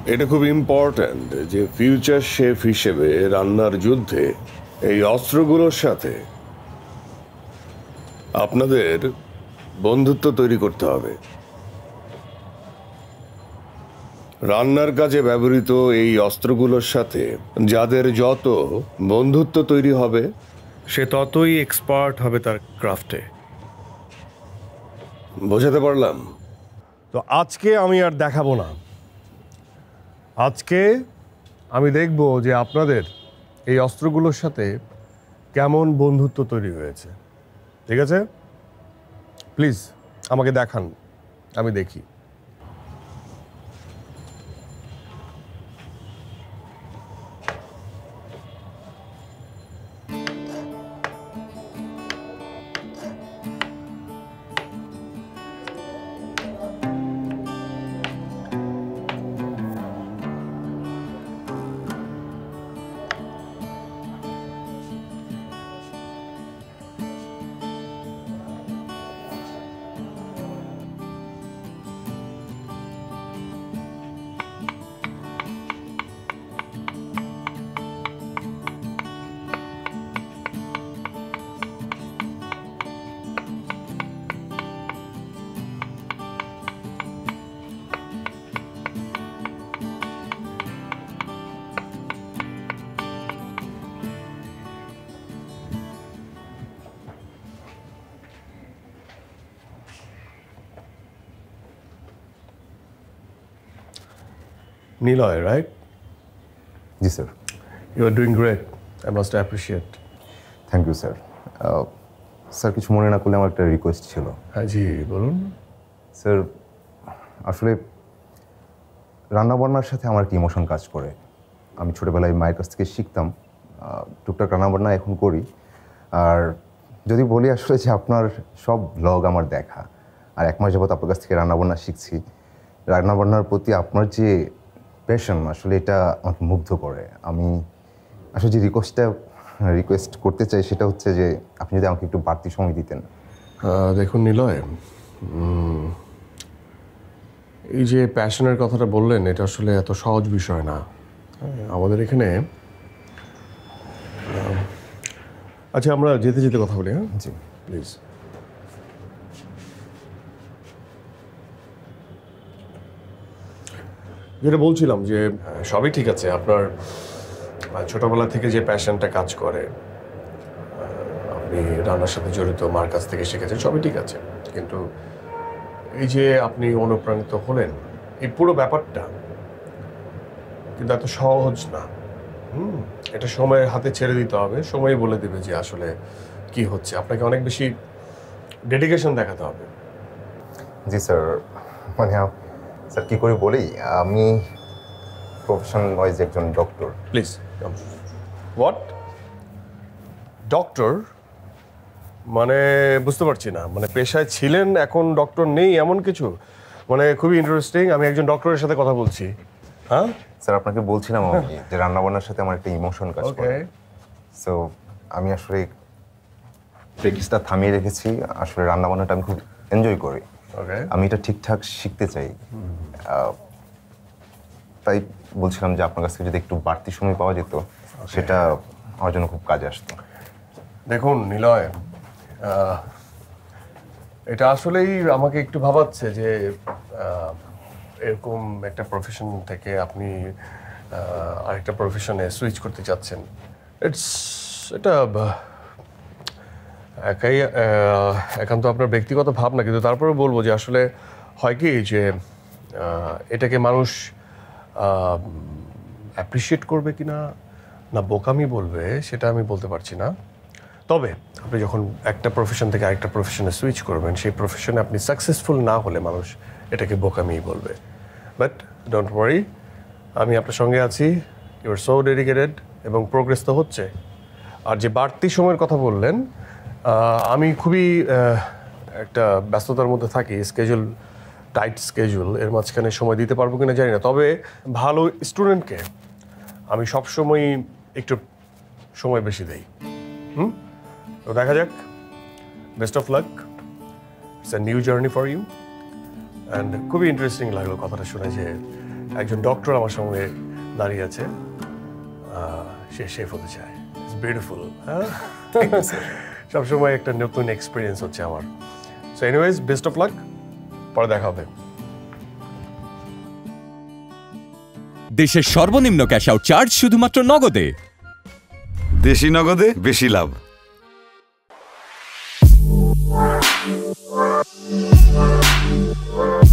এটা খুব ইম্পর্ট্যান্ট যে ফিউচার শেফ হিসেবে রান্নার যুদ্ধে এই অস্ত্রগুলোর সাথে আপনাদের বন্ধুত্ব তৈরি করতে হবে। রান্নার কাজে ব্যবহৃত এই অস্ত্রগুলোর সাথে যাদের যত বন্ধুত্ব তৈরি হবে সে ততই এক্সপার্ট হবে তার ক্রাফটে। বোঝাতে পারলাম? তো আজকে আমি আর দেখাবো না, আজকে আমি দেখব যে আপনাদের এই অস্ত্রগুলোর সাথে কেমন বন্ধুত্ব তৈরি হয়েছে। ঠিক আছে, প্লিজ আমাকে দেখান, আমি দেখি। Niloy, right? জি sir. You are doing great. I must appreciate. Thank you sir. Sir কিছু মনে না করলে আমার একটা রিকোয়েস্ট ছিল। হ্যাঁ জি বলুন। স্যার আসলে রান্নাবান্নার সাথে আমার একটা ইমোশন কাজ করে। আমি ছোটোবেলায় মায়ের কাছ থেকে শিখতাম, টুকটাক রান্নাবান্না এখন করি। আর যদি বলি আসলে যে আপনার সব ব্লগ আমার দেখা, আর এক মাস যাবত আপনার কাছ থেকে রান্নাবান্না শিখছি। রান্নাবান্নার প্রতি আপনার যে প্যাশন আসলে এটা আমাকে মুগ্ধ করে। আমি আসলে যে রিকোয়েস্ট করতে চাই সেটা হচ্ছে যে আপনি যদি আমাকে একটু বাড়তি সময় দিতেন। দেখুন নিলয়, এই যে প্যাশনের কথাটা বললেন এটা আসলে এত সহজ বিষয় না। আমাদের এখানে আচ্ছা আমরা যেতে যেতে কথা বলি। হ্যাঁ জি প্লিজ। যেটা বলছিলাম যে সবই ঠিক আছে, আপনার ছোটবেলা থেকে যে প্যাশনটা কাজ করে, আপনি রান্নার সাথে জড়িত, মার কাছ থেকে শিখেছেন, সবই ঠিক আছে। কিন্তু এই যে আপনি অনুপ্রাণিত হলেন, এই পুরো ব্যাপারটা কিন্তু এত সহজ না। এটা সময়ের হাতে ছেড়ে দিতে হবে, সময় বলে দেবে যে আসলে কি হচ্ছে। আপনাকে অনেক বেশি ডেডিকেশন দেখাতে হবে। জি স্যার, মানে স্যার কী করে বলি, আমি প্রফেশন ওয়াইজ একজন ডক্টর। প্লিজ। হোয়াট? ডক্টর? মানে বুঝতে পারছি না, মানে পেশায় ছিলেন এখন ডক্টর নেই এমন কিছু? মানে খুবই ইন্টারেস্টিং। আমি একজন ডক্টরের সাথে কথা বলছি। হ্যাঁ স্যার আপনাকে বলছিলাম আমি যে রান্নাবান্নার সাথে আমার একটা ইমোশন কাজ করে। সো আমি আসলে প্র্যাকটিসটা থামিয়ে রেখেছি। আসলে রান্নাবান্নাটা আমি খুব এনজয় করি। আমি এটা ঠিকঠাক শিখতে চাই। তাই বলছিলাম যে আপনার কাছ থেকে যদি একটু বাড়তি সময় পাওয়া যেত সেটা আমার জন্য খুব কাজে আসতো। দেখুন নিলয়, এটা আসলেই আমাকে একটু ভাবাচ্ছে যে এরকম একটা প্রফেশন থেকে আপনি আরেকটা প্রফেশনে সুইচ করতে চাচ্ছেন। এটা একান্ত আপনার ব্যক্তিগত ভাবনা, কিন্তু তারপরে বলবো যে আসলে হয় কি যে এটাকে মানুষ অ্যাপ্রিসিয়েট করবে কিনা না বোকামি বলবে সেটা আমি বলতে পারছি না। তবে আপনি যখন একটা প্রফেশন থেকে আরেকটা প্রফেশনে সুইচ করবেন, সেই প্রফেশনে আপনি সাকসেসফুল না হলে মানুষ এটাকে বোকামিই বলবে। বাট ডোন্ট ওয়ারি, আমি আপনার সঙ্গে আছি। ইউ আর সো ডেডিকেটেড এবং প্রোগ্রেস তো হচ্ছে। আর যে বাড়তি সময়ের কথা বললেন, আমি খুবই একটা ব্যস্ততার মধ্যে থাকি, স্কেজুল টাইট স্কেজুল, এর মাঝখানে সময় দিতে পারবো কিনা জানি না। তবে ভালো স্টুডেন্টকে আমি সবসময়ই একটু সময় বেশি দেই। তো দেখা যাক। Best of luck, it's a new journey for you. And খুবই ইন্টারেস্টিং লাগলো কথাটা শুনে যে একজন ডক্টর আমার সঙ্গে দাঁড়িয়ে আছে, সে শেফ হতে চায়। It's beautiful. হ্যাঁ, সবসময় একটা নতুন এক্সপিরিয়েন্স হচ্ছে আমার। সো এনিওয়েজ, বেস্ট অফ লাক, পরে দেখা হবে। দেশের সর্বনিম্ন ক্যাশ আউট চার্জ শুধুমাত্র নগদে। দেশি নগদে বেশি লাভ।